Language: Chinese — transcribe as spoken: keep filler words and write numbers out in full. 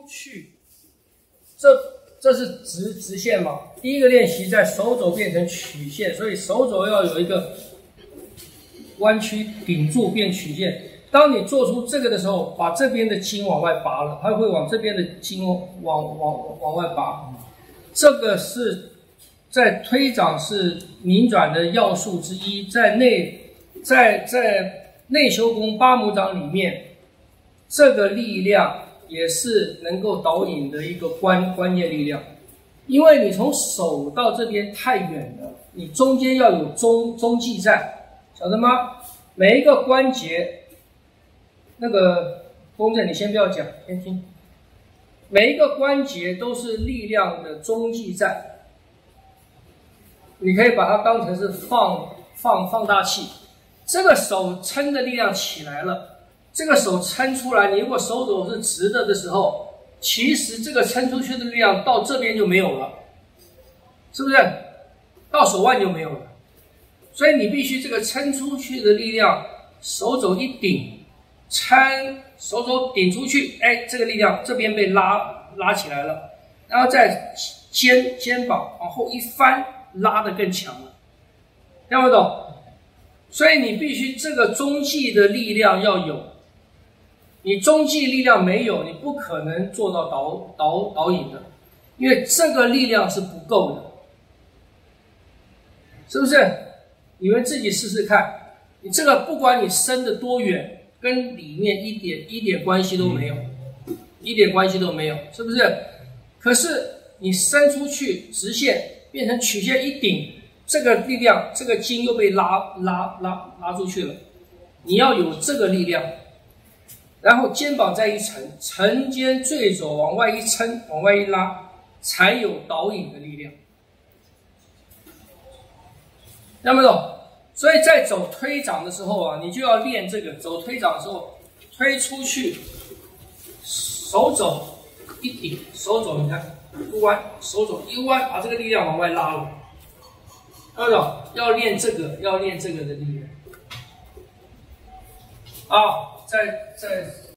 去，这这是直直线嘛？第一个练习在手肘变成曲线，所以手肘要有一个弯曲顶住变曲线。当你做出这个的时候，把这边的筋往外拔了，它会往这边的筋往往往往外拔。这个是在推掌是拧转的要素之一，在内在在内修功八拇掌里面，这个力量也是能够导引的一个关关键力量。因为你从手到这边太远了，你中间要有中中继在，晓得吗？每一个关节。那个公正，你先不要讲，先听。每一个关节都是力量的中继站，你可以把它当成是放放放大器。这个手撑的力量起来了，这个手撑出来，你如果手肘是直的的时候，其实这个撑出去的力量到这边就没有了，是不是？到手腕就没有了。所以你必须这个撑出去的力量，手肘一顶。撑手肘顶出去，哎，这个力量这边被拉拉起来了，然后再肩肩膀往后一翻，拉得更强了，听不懂？所以你必须这个中继的力量要有，你中继力量没有，你不可能做到导导导引的，因为这个力量是不够的，是不是？你们自己试试看，你这个不管你伸得多远。跟里面一点一点关系都没有，一点关系都没有，是不是？可是你伸出去直线变成曲线一顶，这个力量，这个筋又被拉拉拉拉出去了。你要有这个力量，然后肩膀再一沉，沉肩坠肘往外一撑，往外一拉，才有导引的力量。听没懂？所以在走推掌的时候啊，你就要练这个。走推掌的时候，推出去，手肘一顶，手肘你看一弯，手肘一弯，把这个力量往外拉了。看到没有？要练这个，要练这个的力量。啊，再再。